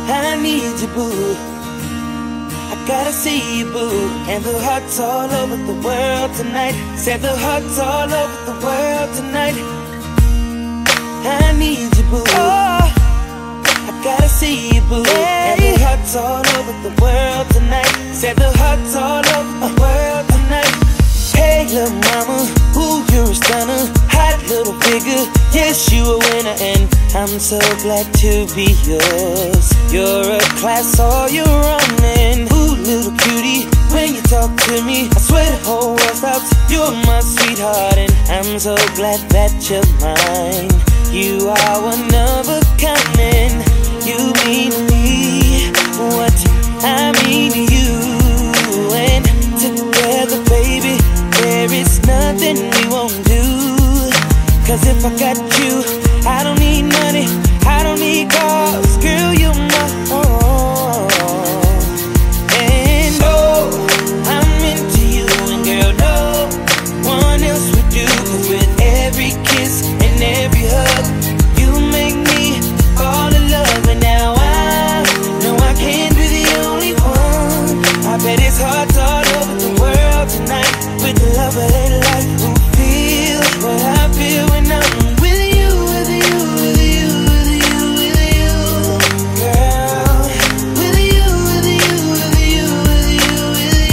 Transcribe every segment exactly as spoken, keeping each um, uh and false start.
I need you, boo. I gotta see you, boo. And the hearts all over the world tonight. Said the hearts all over the world tonight. I need you, boo. Oh, I gotta see you, boo. Hey. And the hearts all over the world tonight. Said the hearts all over the world tonight. Hey, little mama, ooh, you're a stunner. Hot little figure, yes, you a winner. And I'm so glad to be yours. You're a class, all you're running. Ooh, little cutie, when you talk to me, I swear the whole world stops. You're my sweetheart, and I'm so glad that you're mine. You are one of a kind, and you mean to me what I mean to you. And together, baby, there is nothing we won't do. Cause if I got you, I don't need money, I don't need cars. Girl, you're my own. And oh, I'm into you, and girl, no one else would do. Cause with every kiss and every hug, you make me fall in love. And now I know I can't be the only one. I bet it's hard all over the world tonight. With the love of their life, who feel what I feel when I'm with you, with you, with you, with you, with you, girl. With you, with you, with you, with you, with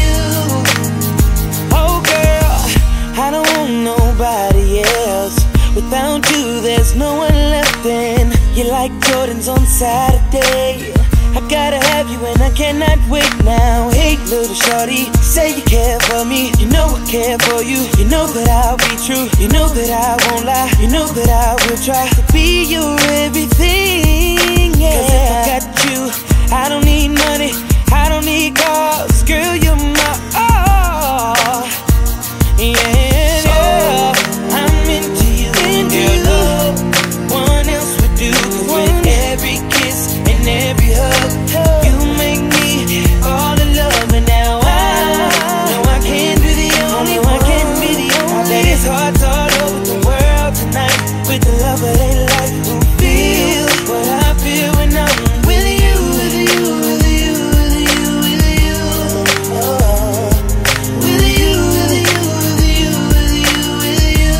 you. Oh girl, I don't want nobody else. Without you, there's no one left. And you're like Jordans on Saturday. I gotta have you and I cannot wait now. Hey little shorty, say you care for me. You know I care for you. You know that I'll be true. You know that I won't lie. You know that I will try to be your everything, yeah. Cause if I got you, I don't need money, I don't need cars. Girl, you're my all, yeah, yeah. I'm into you, and girl, no one else would do. Cause with every kiss and every hug, you make me fall in love. And now I know I can't be the only one. I can't be the only. I bet it's hard all over the world tonight. With the love of their life, who feel what I feel when I'm with you, with you, with you, with you, with you. Oh, with you, with you, with you, with you, with you.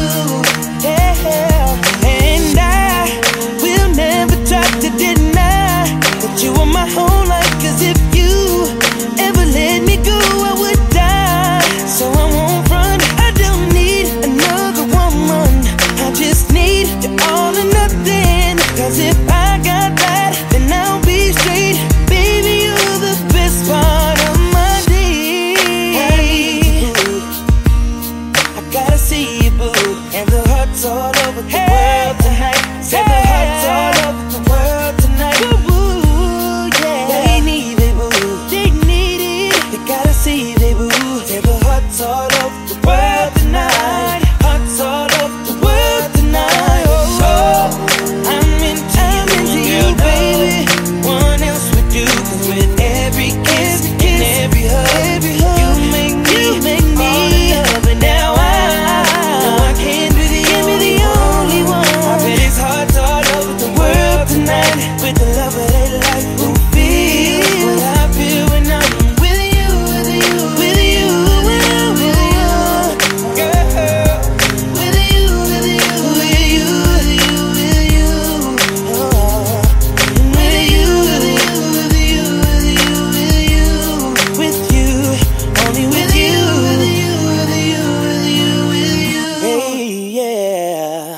Yeah, and I will never try to deny that you are my whole life. Cause if you ever let me go, I would die. So I won't run, I don't need another woman. I just need you all or nothing. Cause if I got that, then I'll be straight. Baby, you're the best part of my day. I need you, boo. I gotta see you, boo. And the hearts all over the hey, world tonight. Said hey, the hearts all over the world tonight. Boo, yeah. They need it, boo. They need it. They gotta see it, boo. Said the hearts all over the world tonight. Hearts all over the world tonight. Oh, I'm into I'm you, into girl, you, baby. No one else would do. Cause with every kiss, every kiss and every hug, every hug, you make me, you make me fall in love. And now I know I can't be the only, the only one. I bet it's hard all over the world tonight. With the love of their life, who feel what I feel when I'm with you, with you, with you, with you, with you, girl. With you, with you, with you, with you, with you. Oh, with you, with you, with you, with you, with you, with you, only with you, with you, with you, with you, with you. Hey, yeah.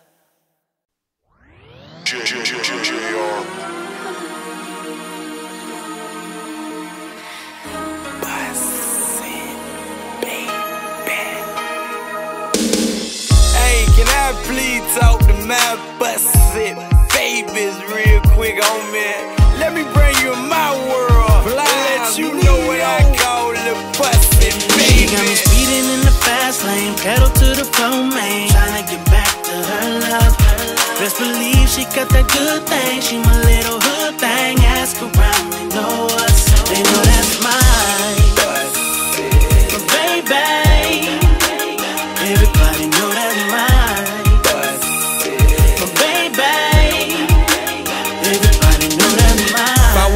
Hey, can I please talk to my busted babies real quick on me? Let me bring you in my world. Let you know what I call the busted She got me baby. speeding in the fast lane, pedal to the floor, man. Tryna get back to her love. Best believe she got that good thing. She my little hood thing. Ask around, they know us. They know that's mine. But baby, everybody know that's mine. But baby, everybody know that's mine.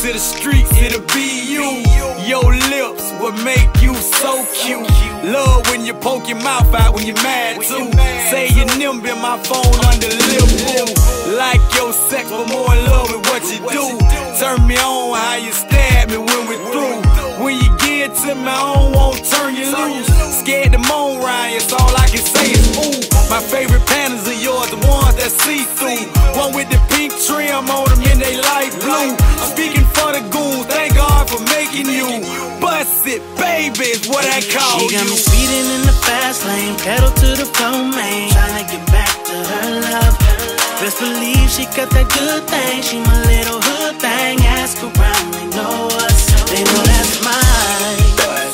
to the streets, it'll be you. Your lips will make you so cute. Love when you poke your mouth out when you're mad too. Say your nimble in my phone under lip boo. Like your sex, but more in love with what you do. Turn me on how you stab me when we're through. When you get to me, I don't want to turn you loose. Scared to moan, Ryan, so all I can say is ooh. My favorite panties are yours, the ones that see through. One with the pink trim on them and they light blue. I'm speaking for the goons, thank God for making you. Bust it, baby, is what I call you. She got me speeding in the fast lane, pedal to the floor, man. Tryna get back to her love. Best believe she got that good thing. She my little hood thing. Ask around, they know us. They know that's mine.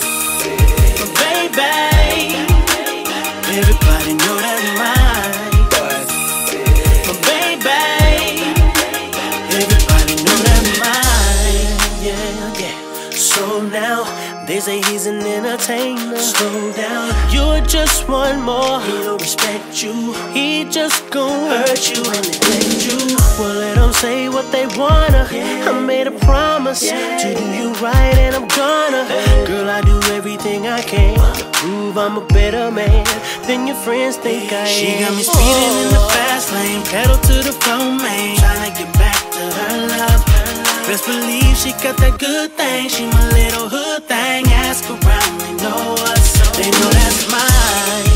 But baby, everybody know that's mine. But baby, everybody know that's mine. Yeah, yeah. So now they say he's an entertainer. Slow down, you're just one more. He don't respect you. He just gon' hurt you and neglect you. Well, let them say what they wanna. I made a promise to do you right, and I'm gonna. Girl, I do everything I can to prove I'm a better man than your friends think I am. She got me speeding in the fast lane, pedal to the floor, man. Tryna get back to her love. Best believe she got that good thing. She my little hood thing. Ask around, they know us. They know that's mine.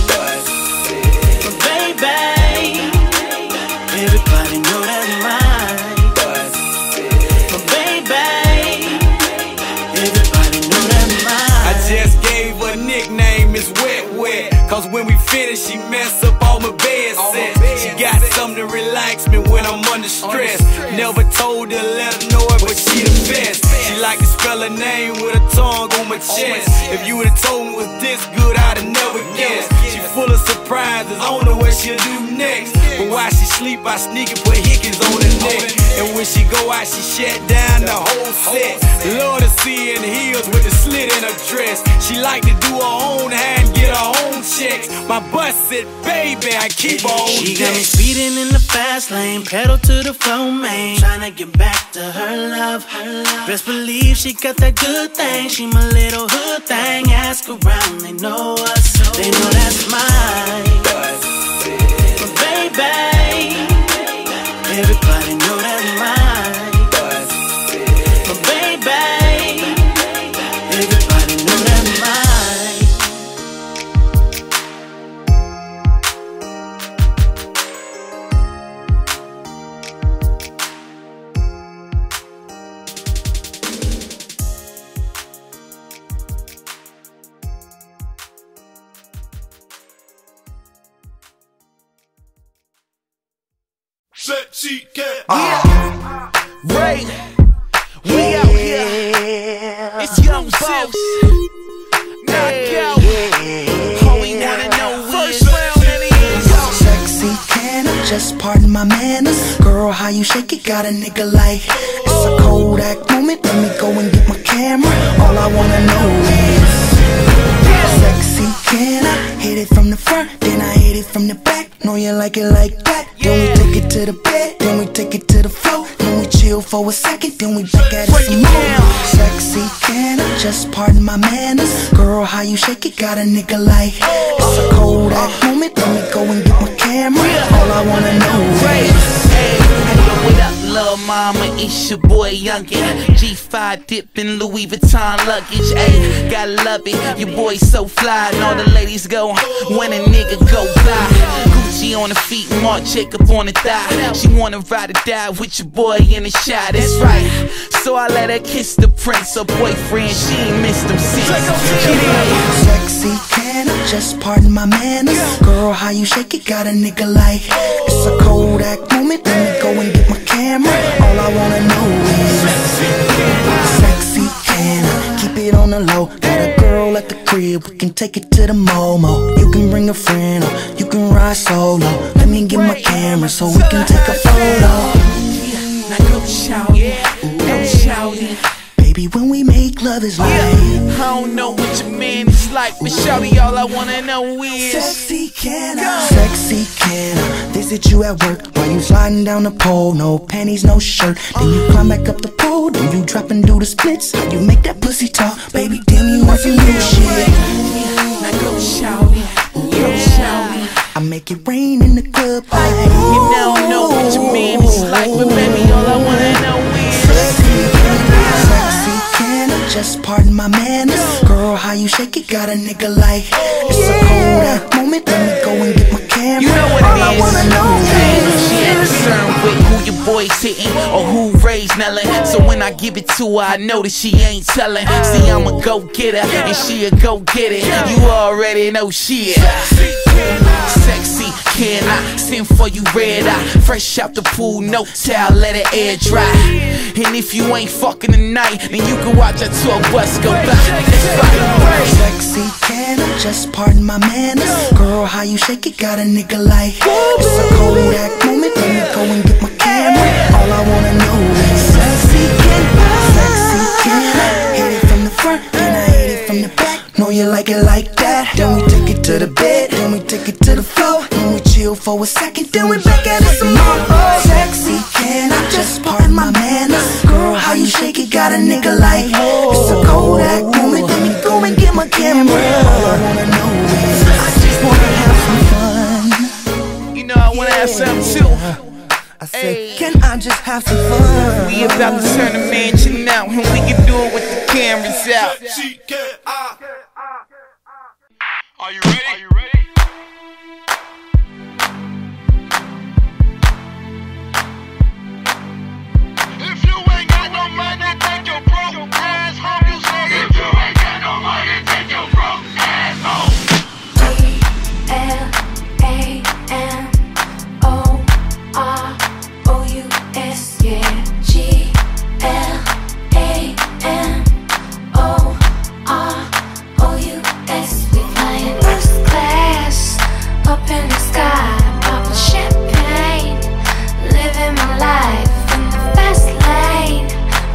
But baby, everybody know that's mine. But baby, everybody know that's mine. I just gave her a nickname, Miss Wet Wet. Cause when we finish, she mess up all my bed sets. She got something to relax me when I'm under stress. Never told her, let her know it, but she the best. She like to spell her name with her tongue on my chest. If you would've told me it was this good, I'd have never guessed. She full of surprises, I don't know what she'll do next. But while she sleep, I sneak and put hickeys on her neck. And when she go out, she shut down the whole set. Love to see her in the heels with the slit in her dress. She like to do her own hair and get her own checks. My butt said, baby, I keep her on She deck. got me speeding in the fast lane, pedal to the floor, man. Tryna get back to her love. Best believe she got that good thing. She my little hood thing. Ask around, they know us. They know that's mine. But baby, everybody know that's mine. But baby, everybody know that's mine. Sexy cat. Yeah. Ray, we out here. It's Young Boss. Knockout. All we wanna know is first round and it is. Sexy can I just pardon my manners? Girl, how you shake it got a nigga like it's a Kodak moment. Let me go and get my camera. All I wanna know is sexy can I hit it from the front, then I hit it from the back. Know you like it like that. Then we take it to the bed, then we take it to the floor. Then we chill for a second, then we back at it some more. Sexy can I just pardon my manners? Girl, how you shake it got a nigga like it's a Kodak moment. Let me go and get my camera. All I wanna know is What up, lil' mama? It's your boy Youngin. G five dipping Louis Vuitton luggage. Ayy, gotta love it. Your boy so fly, and all the ladies go when a nigga go fly. Gucci on the feet, Marc Jacob on the thigh. She wanna ride or die with your boy in the shot. That's right. So I let her kiss the prince, her boyfriend. She ain't missed them since. sexy can I just pardon my manners? Girl, how you shake it got a nigga like it's a Kodak moment. Let me go and get my camera. All I wanna know is sexy can I keep it on the low? Got a girl at the crib, we can take it to the Momo. You can bring a friend or you can ride solo. Let me get my camera so we can take a photo. Now go shout it, go shout it. Baby, when we make love is like. Yeah, I don't know what your man is like, but shawty, all I wanna know is sexy can I, sexy can I visit you at work while you sliding down the pole, no panties, no shirt. Then you climb back up the pole, then you drop and do the splits. How you make that pussy talk, baby? Damn, you want some new shit. now go shawty, go shawty. I make it rain in the club. You now know what your man is like, but baby, all I wanna know is sexy can I, sexy can I, just pardon my manners. Girl, how you shake it, got a nigga like. It's a cold ass moment, let me go and get my camera. you know what All it I is. wanna know is She ain't concerned with who your boy's hitting or who raised Nellin. So when I give it to her, I know that she ain't telling. See, I'm a go-getter and she a go-getter. You already know shit. Sexy, can I send for you red eye? Fresh out the pool, no towel, let it air dry. And if you ain't fucking tonight, then you can watch a tour bus go by. sexy can I, just pardon my manners. Girl, how you shake it, got a nigga like. It's a Kodak moment, let me go and get my camera. All I wanna know is sexy can I, sexy can I. Hit it from the front, then I hit it from the back. Know you like it like that. Then we take it to the bed, then we take it to the floor. Then we chill for a second, then we back at it some more. Oh, sexy can I, just pardon my manners. Girl, how you shake it, got a nigga like. It's a Kodak moment, let me go and get my camera. All I wanna know is I just wanna have some fun. You know I wanna have some too. I said, can I just have some fun? We about to turn the mansion out, and we can do it with the cameras out. Are you ready? Are you ready? If you ain't got no money, take your broke ass home. You say if you ain't got no money, take your broke ass home. G L A M O R O U S, yeah. G L A M O R O U S. We flying first class up in the sky, popping champagne, living my life in the fast lane.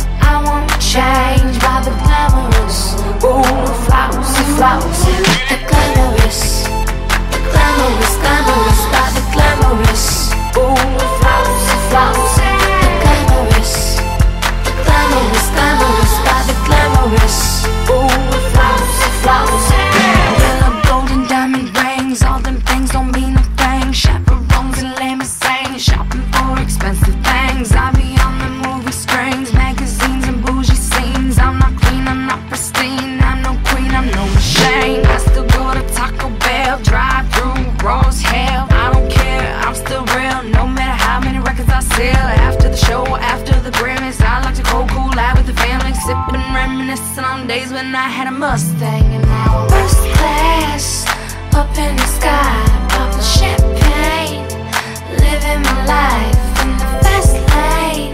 I won't change by the glamorous, ooh, flousy, flousy, the glamorous, the glamorous, glamorous, by the glamorous, ooh, flousy, flousy, the glamorous, the glamorous, glamorous, by the glamorous, ooh, flousy, flousy. Yellow, golden, diamond rings, all them things don't mean a thing. Chaperones and limousines, shopping for expensive things. I be on the movie screens, magazines and bougie scenes. I'm not clean, I'm not pristine, I'm no queen, I'm no machine. I still go to Taco Bell, drive through raw as hell. I don't care, I'm still real, no matter how many records I sell. After the show, after the Grammys, I like to go cool out with the family, sipping, reminiscing on days when I had a Mustang. And now I'm first class, up in the sky, popping champagne, living my life in the fast lane.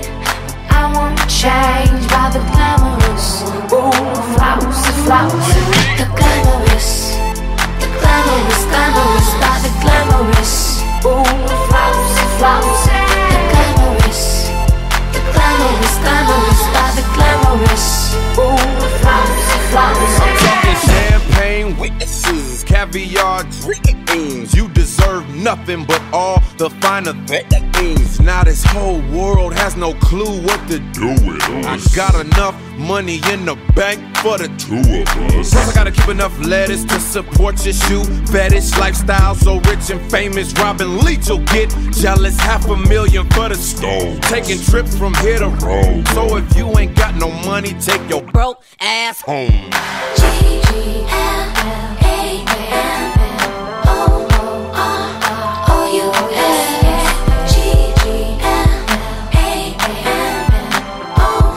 I won't change by the glamorous, ooh, flousy, flousy, the glamorous, the glamorous, glamorous, by the glamorous, ooh, flousy, flousy, the glamorous, the glamorous, glamorous, by the glamorous, ooh, flousy, flousy. I'm talking champagne witnesses, caviar dreams. You deserve nothing but all the finer things. Now this whole world has no clue what to do with us. I got enough money in the bank for the two of us. Plus I gotta keep enough lettuce to support your shoe fetish lifestyle. So rich and famous, Robin Leach will get jealous. Half a million for the stove, taking trips from here to Rome. So if you ain't got no money, take your broke ass home. G G L A M O R O U S. G G L A M O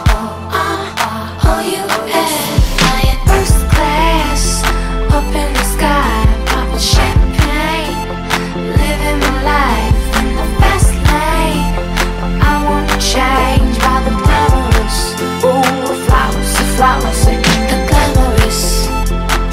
R O U S. Flying first class up in the sky, popping champagne, living my life in the fast lane. I won't change by the glamorous, ooh, flousy, flousy, the glamorous,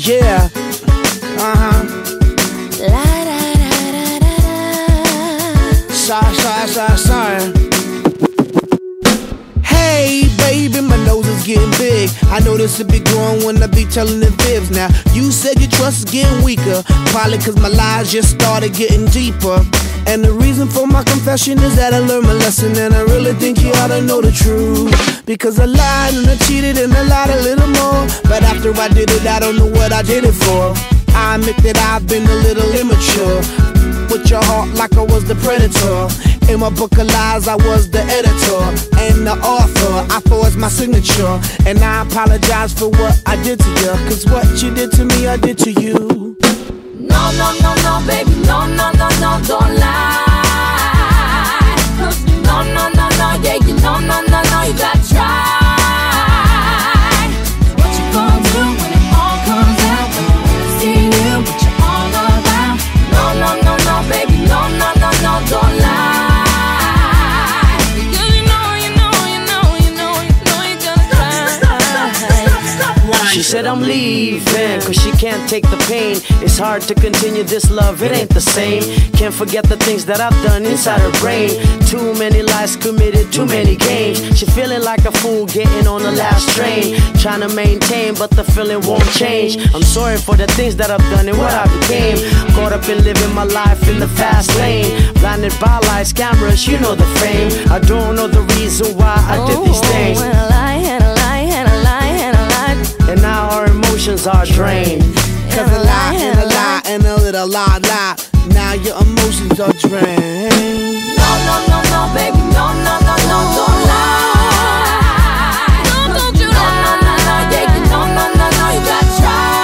Yeah. Uh-huh. La da da da da da. Sorry, sorry, sorry, sorry. Hey, baby, my nose is getting big. I know this will be growing when I be telling the fibs. Now, you said your trust is getting weaker, probably cause my lies just started getting deeper. And the reason for my confession is that I learned my lesson, and I really think you ought to know the truth. Because I lied and I cheated and I lied a little more, but after I did it, I don't know what I did it for. I admit that I've been a little immature, with your heart like I was the predator. In my book of lies, I was the editor and the author. I forged my signature, and I apologize for what I did to you, cause what you did to me, I did to you. No, no, no, no, baby, no, no, no, no, don't lie. No, no, no, no, yeah, you know, no, no, no, you gotta try. What you gonna do when it all comes out? When you really see you, what you all about? No, no, no, no, baby, no, no, no, no, don't lie. Because you know, you know, you know, you know, you know you gotta try. She said I'm leaving, cause she can't take the pain. It's hard to continue this love, it ain't the same. Can't forget the things that I've done inside her brain. Too many lies committed, too many games. She feeling like a fool getting on the last train, trying to maintain, but the feeling won't change. I'm sorry for the things that I've done and what I became. Caught up in living my life in the fast lane, blinded by lights, cameras, you know the fame. I don't know the reason why I did these things, and a lie, and a lie, and a lie, and a lie. and now our emotions are drained. Cause a lie and a lie and a little lie, lie. Now your emotions are drained. No, no, no, no, baby, no, no, no, no, don't lie. No, don't you lie. No, no, no, yeah, you know, no, no, no, you gotta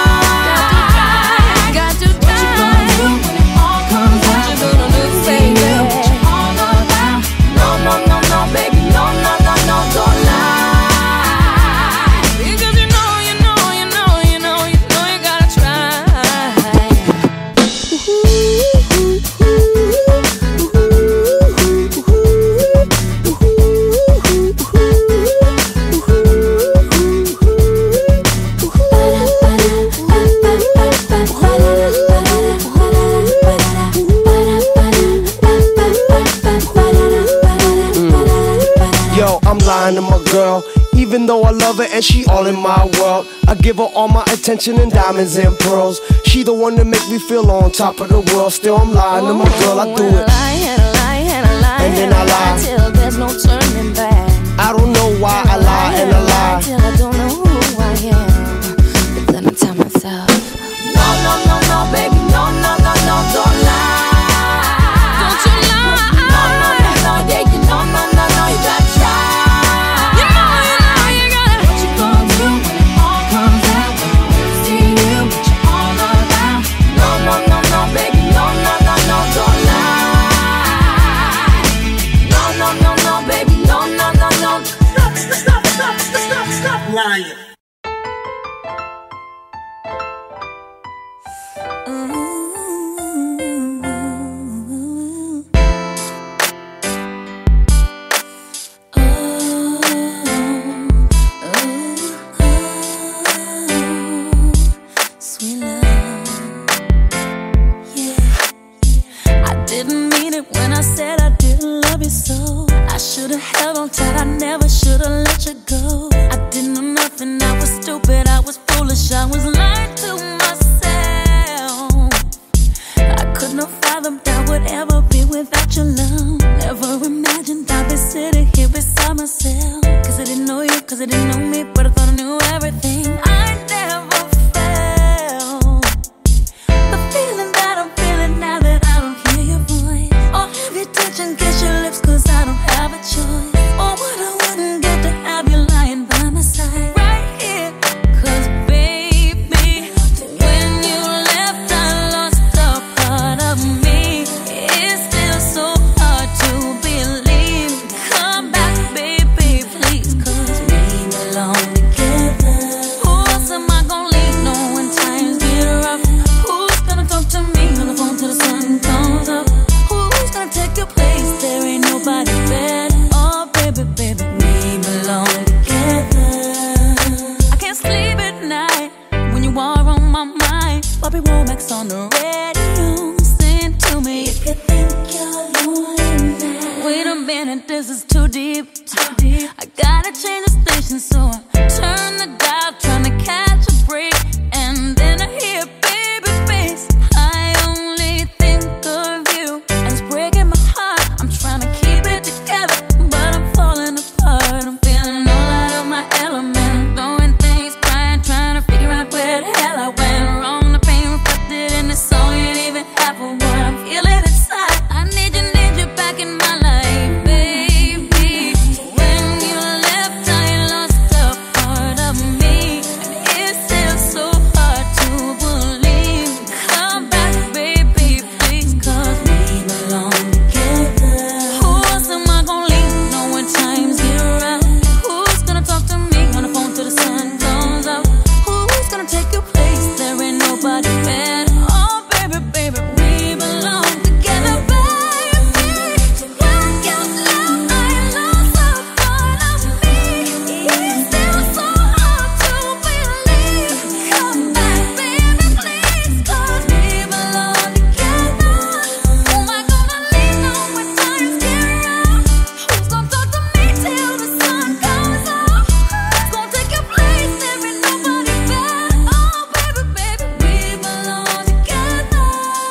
try. Got to try. What you gonna do when it all comes out? What you gonna do, baby? What you all about? No, no, no, no, baby, no, no, no, no, don't lie. Because you know, you know, you know, you know, you know you gotta try. Yo, I'm lying to my girl, even though I love her and she all in my world. I give her all my attention and diamonds and pearls. She the one that make me feel on top of the world. Still I'm lying to my girl, I do it, and then I lie till there's no turning back. I don't know why I lie and I lie. Till I don't know who I am. But then I tell myself, no, no, no, no, baby, no, no, no, no, don't lie. Don't you lie. No, no, no, no, yeah, you know, no, no, no, you gotta try. You know, you know, you gotta. What you gonna do when it all comes out? When you really see you, what you all about? No, no, no, no, baby, no, no, no, no, don't lie. No, no, no, no, baby, no, no, no, no. Stop, stop, stop, stop, stop lying. So minute, this is too deep, too deep. I gotta change the station, so I turn the dial, trying to catch a break. And then I hear baby face. I only think of you, and it's breaking my heart. I'm trying to keep it together, but I'm falling apart. I'm feeling all out of my element, throwing things, crying, trying to figure out where the hell I went wrong. The pain reflected in the song ain't even half of what I'm feeling inside. I need you, need you back in my life, baby. When you left, I lost a part of me, and it's still so hard to believe. Come back, baby, please, 'cause we belong together. Who else am I gonna leave? Know when times get rough. Who's gonna talk to me on the phone till the sun comes up? Who's gonna take your place? There ain't nobody better. Oh, baby, baby, we belong together, baby. When you left, I lost a part of me. It's still so hard to believe. Come back, baby, please, 'cause we belong together. Who am I gonna lean on when times get rough? Who's gonna talk to me till the sun comes up? Who's gonna take your place? There ain't nobody better. Oh, baby, baby, we belong together.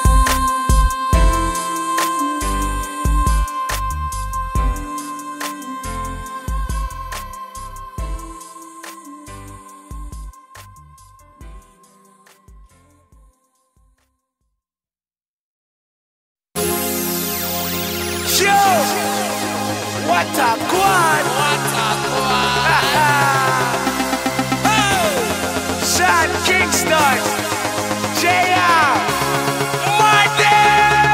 Yo! What a quad! What a quad! Oh! Sean Kingston! J R! Martin!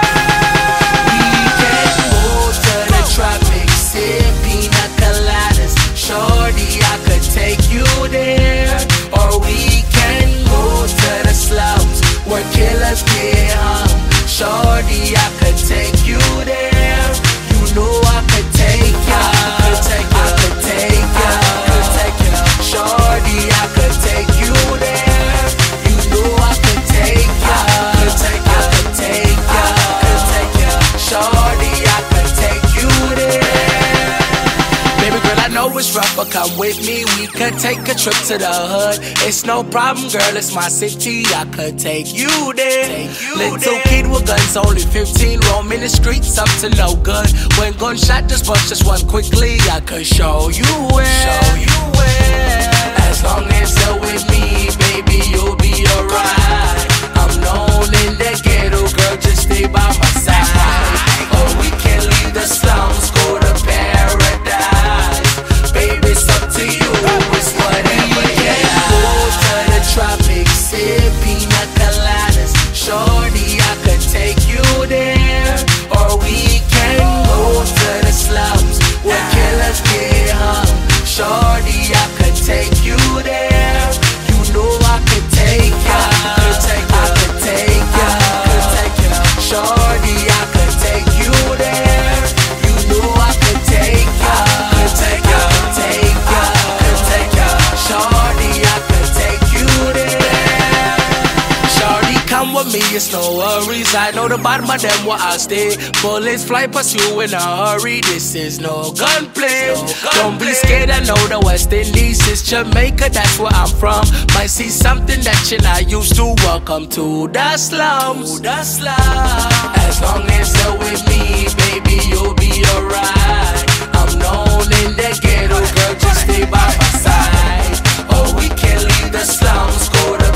We can go to the tropics, sip pina coladas. Shorty, I could take you there. Or we can go to the slums where killers get hung. Shorty, I could take you there. You know I could take ya. I could take ya. I could take ya. I could take ya. Shorty, I could take you there. You know I could take ya. I could take ya. I could take ya. I could take ya. Shorty, I could take you there. Baby girl, I know it's rough, but come with me. We could take a trip to the hood. It's no problem, girl. It's my city. I could take you there. Little kid with guns, only fifteen, roaming the streets up to no good. When gunshot just bust just one quickly, I could show you where. Show you where. As long as you're with me, baby, you'll be alright. I'm known in the ghetto, girl, just stay by my side. Or we can leave the slums, go to paradise. Baby, it's up to you, it's whatever you like. Go to the tropics, sip pina coladas. Shorty, I could take you there. Or we can go to the slums where killers get hung. Shorty, I could take you there. You know I could take ya. I could take ya. I could take ya. I could take ya. Shorty, I could take you there. You know I could take ya. I could take ya. I could take ya. I could take ya. Shorty, I could take you there. Shorty, come with me, it's no worries. I know the bottom of them where I stay. Bullets fly past you in a hurry. This is no gunplay. No gun Don't play. Be scared, I know the West Indies is Jamaica, that's where I'm from. Might see something that you're not used to. Welcome to the slums. To the slums. As long as you're with me, baby, you'll be alright. I'm known in the ghetto, girl, just stay by my side. Or we can leave the slums, go to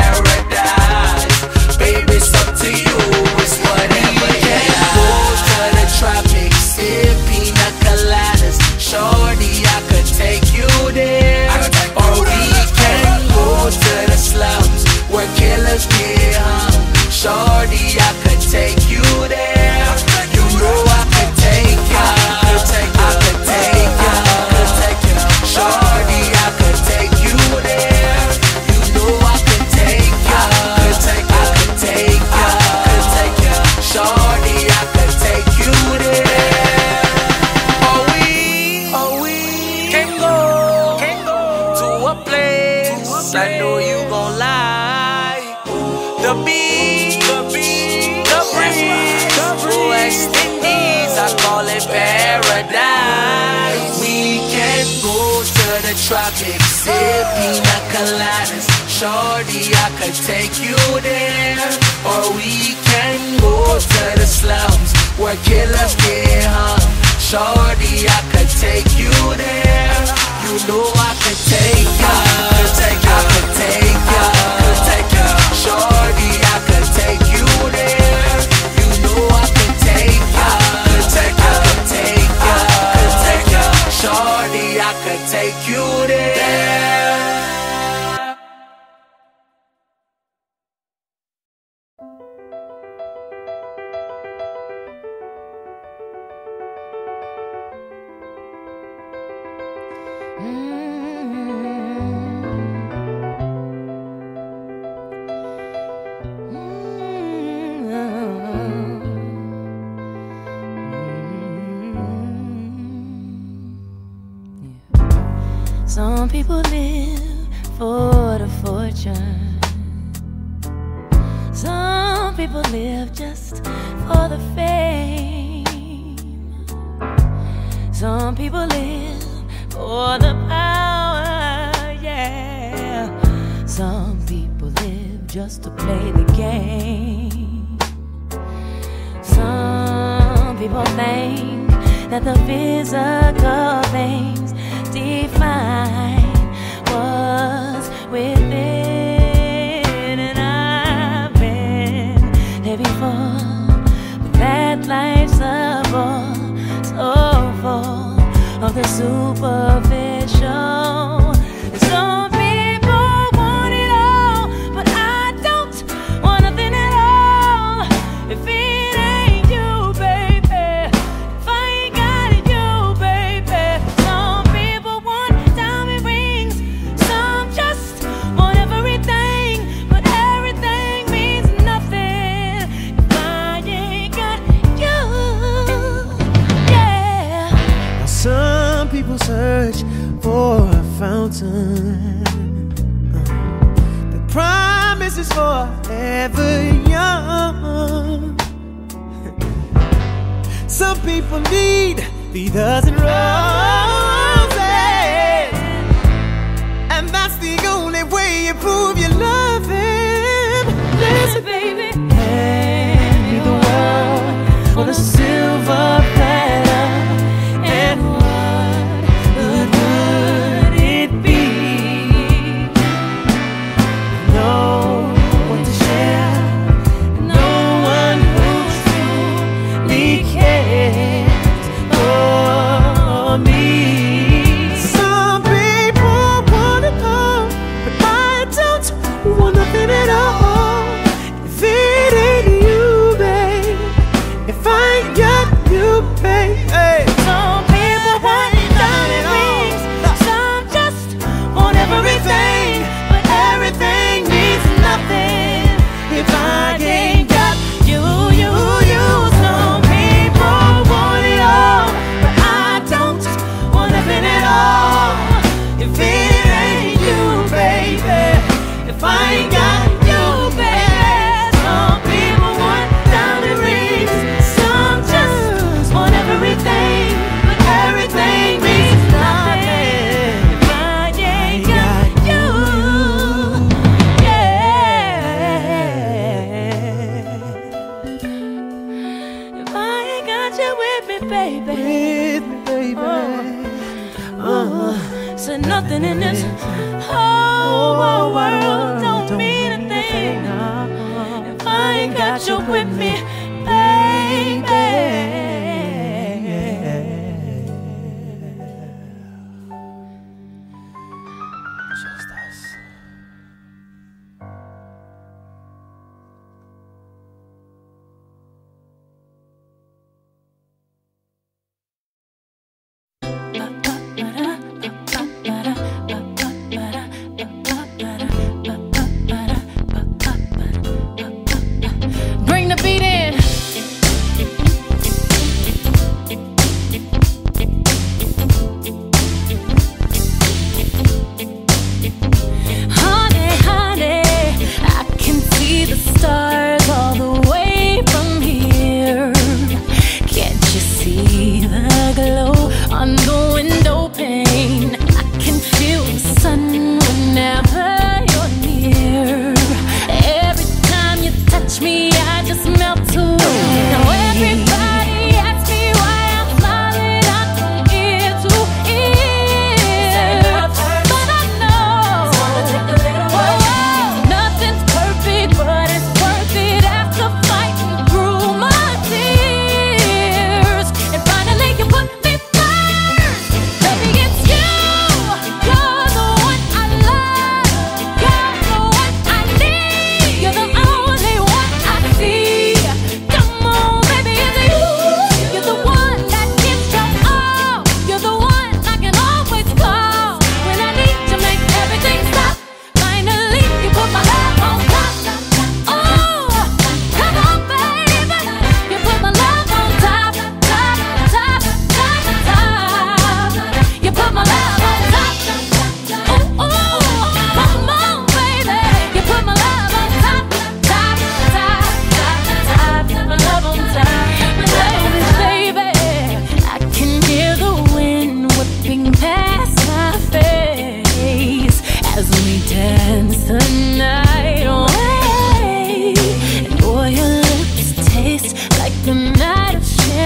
paradise. Baby, it's up to you, it's whatever you like. Go to the tropics, sip pina coladas. Shorty, I could take you there. Or we can go to the slums where killers get hung. Shorty, I could take you there. You tropics, sip pina coladas. Shorty, I could take you there, or we can go to the slums where killers get hung. Shorty, I could take you there. You know I could take ya. I could take ya. I could take ya. I could take ya. Shorty, I could take you there. You know I could take ya. I could take ya. I could take ya. I could take ya. Shorty, I could take you there. Some people live for the fortune. Some people live just for the fame. Some people live for the power, yeah. Some people live just to play the game. Some people think that the physical things define what's within, and I've been there before, but that life's a bore, so full of the superficial. Some people want it all, but I don't want nothing at all. If it ain't you, baby, if I ain't got it, you, baby. Some people want diamond rings, some just want everything, but everything means nothing if I ain't got you, yeah. Now some people search for a fountain. The promise is forever young. Some people need three dozen roses, and that's the only way you prove you love him. Listen, baby, hand me the world on a silver platter, and what good would it be? No one to share, no one who truly cares for me. Some people want it all, but I don't want nothing at all. If it ain't you, babe, if I ain't got you, babe, hey. Some people want diamond rings, some just want everything, but everything means nothing if I ain't got you, you, you. Some people want it all, but I don't want nothing at all. If it ain't you, baby, if I ain't got you, baby. Some people want diamond rings, some just want everything, but everything means nothing if I ain't got you, yeah. If I ain't got you with me, baby, With me, baby. oh, oh, so nothing in this whole wide world don't mean a thing if I ain't got you with me, baby. Just us. Bring the beat in. Honey, honey, I can see the stars all the way from here. Can't you see the glow on the window pane?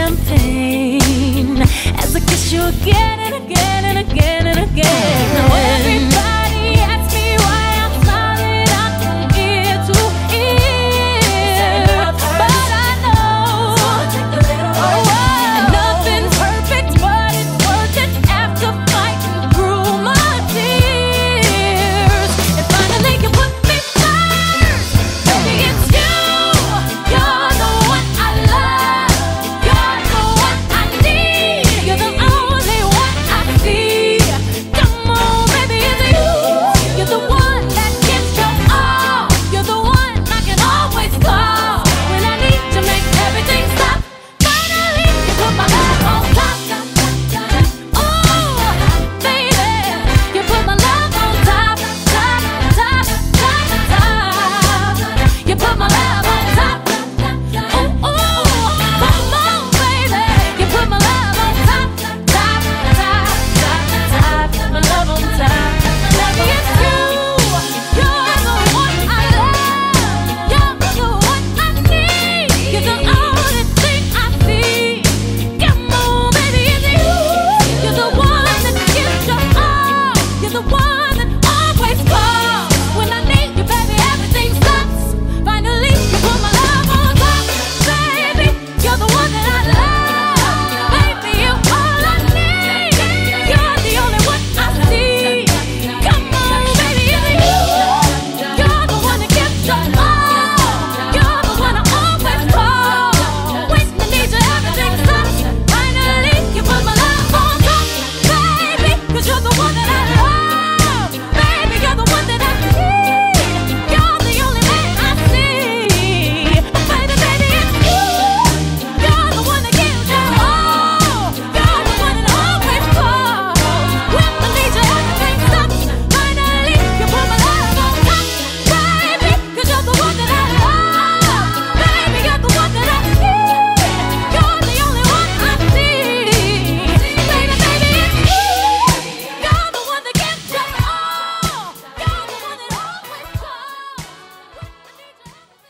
champagne as I kiss you again and again and again and again. Now everybody asks me why I'm smiling out from ear to ear, but I know nothing's perfect, but it's worth it after fighting through my tears. And finally you put me first, baby, it's you. You're the one I love. You're the one I need. You're the only one I see. Come on, baby, it's you. You're the one that gives your all. You're the one I can always call when I need to make everything stop. Finally, you put my love on top. Oh, baby, you put my love on top, top, top, top, top. You put my love on top. Oh, oh, come on, baby, you put my love on top, top, top, top, top. My love on top. Baby, it's you. You're the one I love. You're the one I need. You're the only thing I see. Come on, baby, it's you. You're the one that gives your all. You're the one that always calls when I need you, baby. Everything stops. Finally, you put my love on top, baby. You're the one that I love, baby. You're all I need. You're the only one I see. Come on, baby, it's you. You're the one that gives your all. You're the one I always call when I need you. Everything stops. Finally, you put my love on top, baby. 'Cause you're the one that I love, baby. You're the one that I need. You're the only man I see. Baby, baby, it's you. You're the one that gives your all. You're the one that always calls when I need you. Everything stops. Finally, you put my love on top, baby. 'Cause you're the one that I love, baby. You're the one that I need. You're the only one I see. Baby, baby, it's you. You're the one that gives your all. You're the one that always calls when I need you.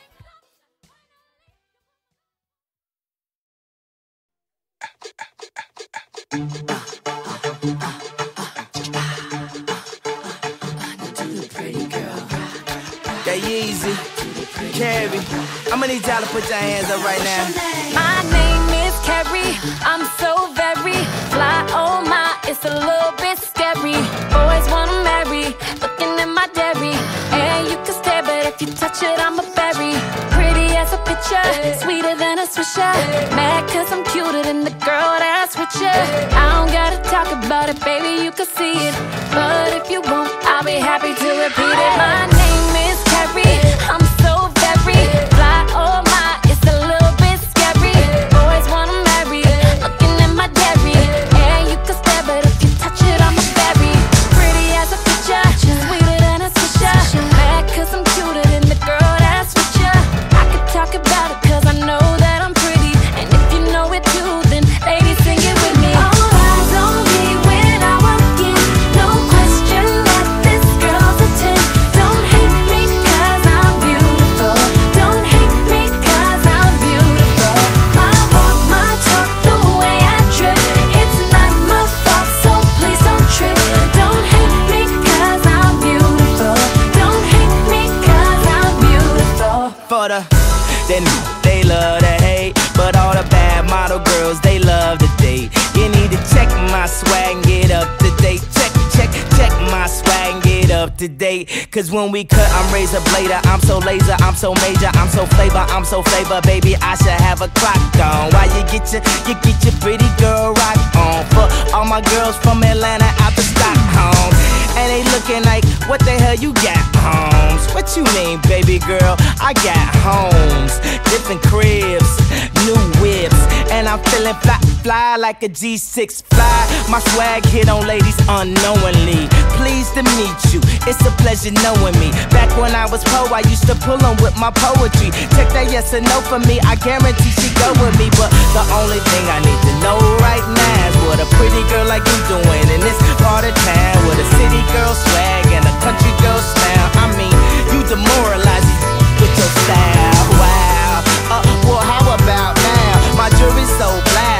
That Yeezy, Carrie, I'ma need y'all to put your hands up right now. My name is Carrie. I'm so very fly. Oh my, it's a little bit scary. Boys wanna marry, looking at my dairy. And you can stare, but if you touch it, I'm a berry. Pretty as a picture, sweeter than a swisher. Mad 'cause I'm cuter than the girl that's with you. I don't gotta talk about it, baby, you can see it. But if you won't, I'll be happy to repeat it. My name is Carrie. I'm so very fly. Oh my, it's a little bit scary. Boys wanna marry, looking at my dairy. And you can stare, but if you touch it, I'm a berry. Pretty as a picture, sweeter than a swisher. Mad 'cause I'm cuter than the girl that's with you. I could talk about it 'cause I know that I'm pretty. And if you know it too, then ladies, sing it with me. All eyes on me when I walk in. No question that this girl's a ten. Don't hate me 'cause I'm beautiful. Don't hate me 'cause I'm beautiful. I walk my talk the way I trip. It's not my fault, so please don't trip. Don't hate me 'cause I'm beautiful. Don't hate me 'cause I'm beautiful. For the, then they love to hate, but all the bad model girls, they love to date. You need to check my swag and get up to date. Check, check, check my swag and get up to date. 'Cause when we cut, I'm razor blader. I'm so laser, I'm so major, I'm so flavor, I'm so flavor. Baby, I should have a clock on. Why you get your, you get your pretty girl rock on? For all my girls from Atlanta out to Stockholm. And they looking like, what the hell you got, Holmes? What you mean, baby girl? I got homes, different cribs, new whips. And I'm feeling fly, fly like a G six fly. My swag hit on ladies unknowingly. Pleased to meet you, it's a pleasure knowing me. Back when I was po, I used to pull on with my poetry. Check that yes or no for me, I guarantee she go with me. But the only thing I need to know right now is what a pretty girl like you doing in this part of town. With a city girl swag and a country girl style. I mean, you demoralize you with your style. Wow, uh, well how about now? My jury's so black.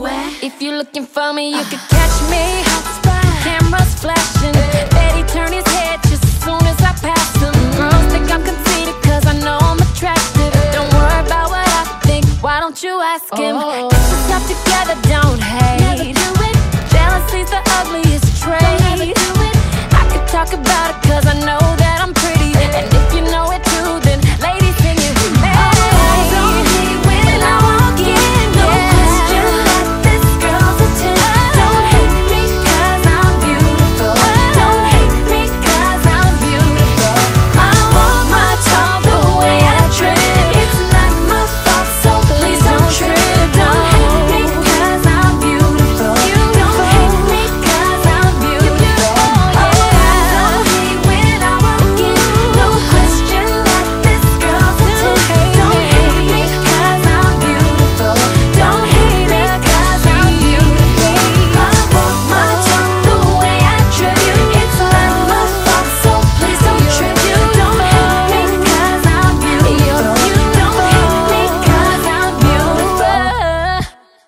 where? If you're looking for me, you could catch me. Cameras flashing, Betty turn his head just as soon as I pass him. Girls think I'm conceited cause I know I'm attractive. Don't worry about what I think, why don't you ask him? Oh. Get yourself together, don't hate. Never do it. Jealousy's the ugliest trait. Don't ever do it. I could talk about it cause I know that I'm pretty. And if you know it too, then ladies sing it with me. Oh, don't hate when I walk in, no question that this girl's a ten. Don't hate me cause I'm beautiful. Don't hate me cause I'm beautiful. I walk my talk the way I trip. It's not my fault, so please don't trip. Don't hate me cause I'm beautiful. Don't hate me cause I'm beautiful. Oh, don't hate when I walk in, no question that this girl's a ten. Don't hate me cause I'm beautiful. Don't hate me cause I'm beautiful. I walk my talk the way I trip. It's not my fault, so please don't trip. You don't hate me cause I'm beautiful. You don't hate me cause I'm beautiful.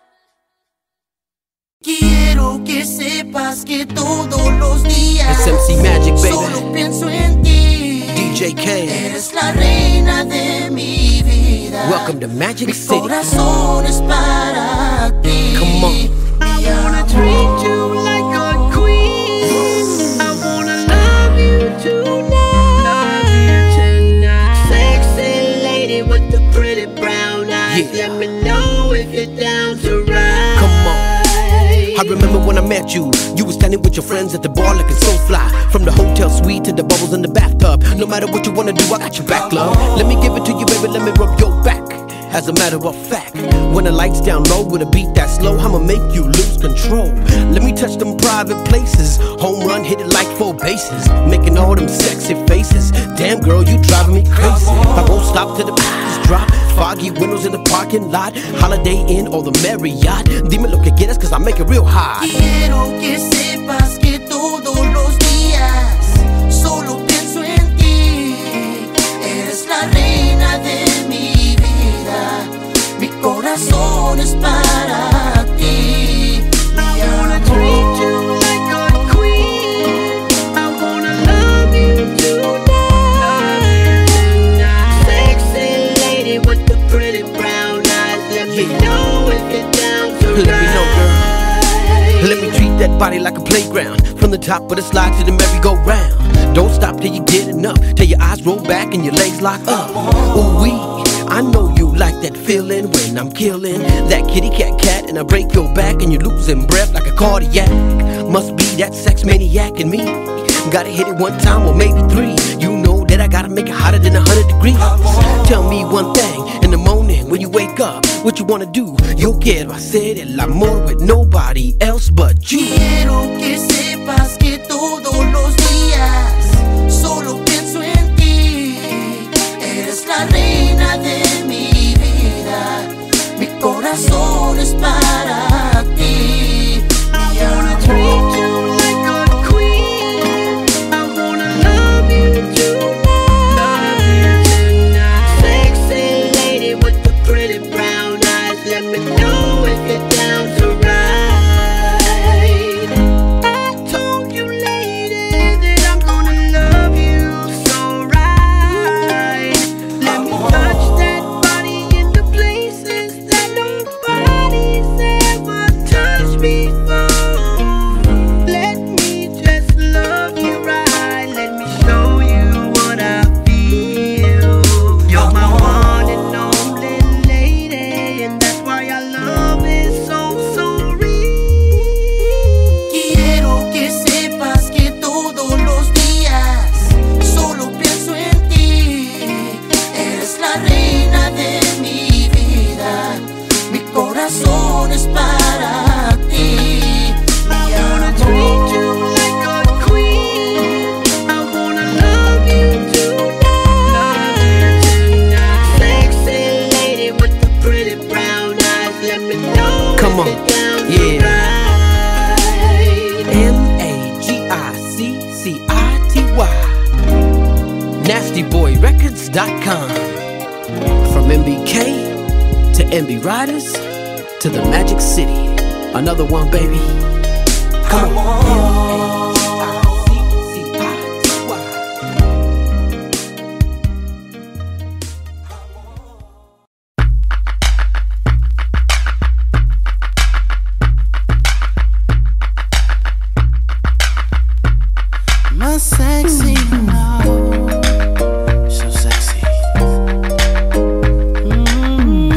Quiero que sepas que todos los días It's M C Magic, baby. solo pienso en ti. D J K. Eres la reina de mi vida. Welcome to Magic Mi City. corazón es para ti. Come on. I wanna treat you like a queen. I wanna love you tonight. Love you tonight. Sexy lady with the pretty brown eyes. Yeah. Let me know if you're down to ride. Come on. I remember when I met you. You were standing with your friends at the bar looking so fly. From the hotel suite to the bubbles in the bathtub. No matter what you wanna do, I got your back, love. Let me give it to you, baby, let me rub your back. As a matter of fact, when the lights down low with a beat that slow, I'ma make you lose control. Let me touch them private places. Home run, hit it like four bases. Making all them sexy faces. Damn girl, you driving me crazy. I won't stop till the panties drop. Foggy windows in the parking lot. Holiday Inn or the Marriott. Dime lo que quieres cause I make it real hot. Quiero que sepas que todos los días solo pienso en ti. Eres la reina de mi vida. Mi corazón es para ti. I wanna treat you like a queen. I wanna love you tonight. Sexy lady with the pretty brown eyes. Let me know if you're down to Let me know, girl. ride. Let me treat that body like a playground. From the top of the slide to the merry-go-round. Don't stop till you get enough. Till your eyes roll back and your legs lock up. Ooh wee, I know you like that feeling when I'm killing that kitty cat cat and I break your back and you're losing breath like a cardiac. Must be that sex maniac in me. Gotta hit it one time or maybe three. You know that I gotta make it hotter than a hundred degrees. Tell me one thing in the morning when you wake up, what you wanna do? Yo quiero hacer el amor with nobody else but you. Quiero que sepas que todos los días solo pienso en ti. Eres la reina de mi vida. Mi corazón es para ti. I wanna treat you like a queen. I wanna love you tonight. Sexy lady with the pretty brown eyes. Let me know if you're down to ride. I told you, lady, that I'm gonna love you so right. Let me touch that body in the places that nobody's ever touched before. Let me just love you right. Let me show you what I feel. You're my one and only lady, and that's why our love is so, so real. Quiero que sepas que todos los días solo pienso en ti. Eres la reina de mi vida. Mi corazón es para ti. I wanna treat you like a queen. I wanna love you tonight. Sexy lady with the pretty brown eyes. Let me know Come on. if you're down to Yeah. ride. M A G I C C I T Y nasty boy records dot com. From M B K to M B Riders to the Magic City. Another one, baby. Come on. My sexy love, so sexy. Mm-hmm.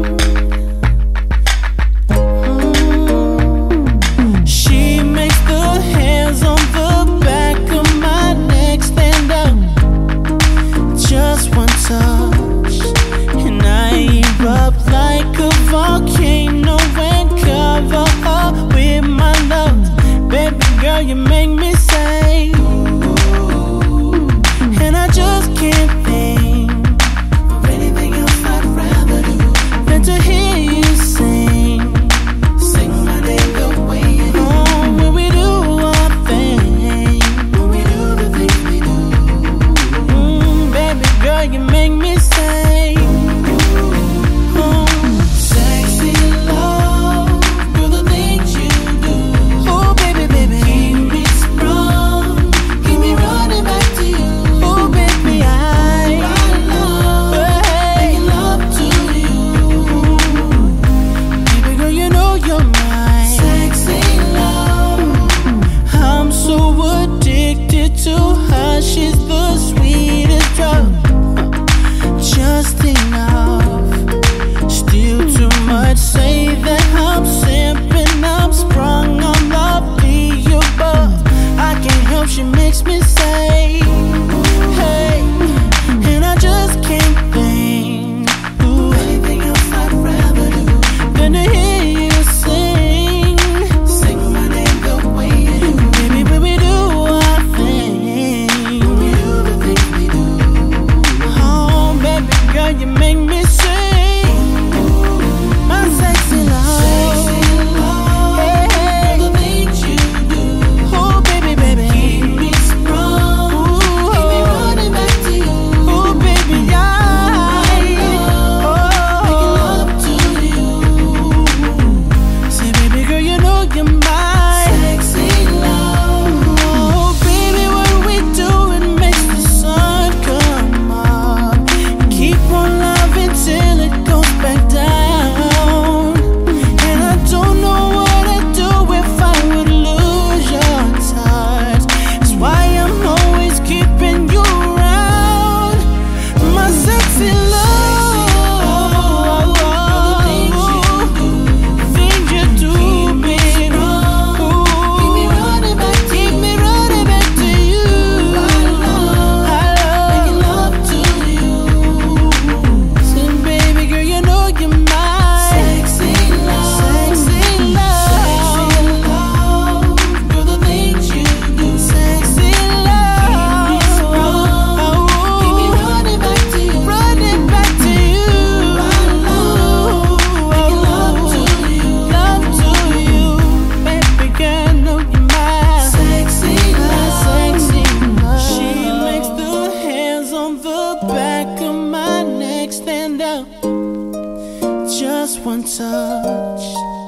Mm-hmm. She makes the hairs on the back of my neck stand up. Just one touch, and I erupt like a volcano and cover up with my love. Baby girl, you make me say. And I just can't think of anything else I'd rather do than to hear you sing, sing my name the way you do. Oh, when we do our thing, when we do the things we do. Mm, baby girl, you make me say, oh, sexy love, do the things you do. Oh, baby, baby, keep me sprung, keep me running back to you. To her, she's the sweetest drug. Just enough, still too much. Say that I'm simping, I'm sprung on love the above. I can't help, she makes me say, hey, and I just can't think ooh, anything else I'd rather do than to hear you sing, sing my name the way you do. Baby, when we do our thing, girl, you make me sing my sexy love, sexy love. Hey, the things you do. Oh, baby, baby, keep me sprung, ooh, keep me running back to you. Oh, baby, I, oh, making love to you. Say, baby girl, you know you're my sexy love. Oh, baby, what we do, it makes the sun come up. Keep on loving till it goes back down. And I don't know what I'd do if I would lose your touch. That's why I'm always keeping you around, my sexy love. The things you do, baby. Ooh, keep me running back, keep me running back to you. I love making love to you. Say, baby girl, you know you're my sexy love, sexy love, sexy love. Do the things you do, sexy love. Keep me sprung, keep me running back to you, running back to you. I love making love to you, love to you. Baby girl, know you're my sexy love, sexy love. She makes the hairs on the back of my neck stand up. Just one touch,